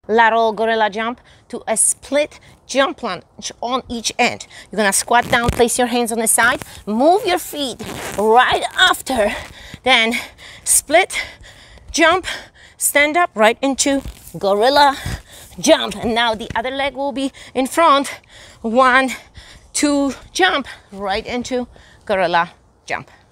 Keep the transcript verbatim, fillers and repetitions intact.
lateral gorilla jump to a split jump lunge on each end. You're gonna squat down, place your hands on the side, move your feet right after, then split, jump, stand up right into gorilla jump. And now the other leg will be in front. One, two, jump right into gorilla jump.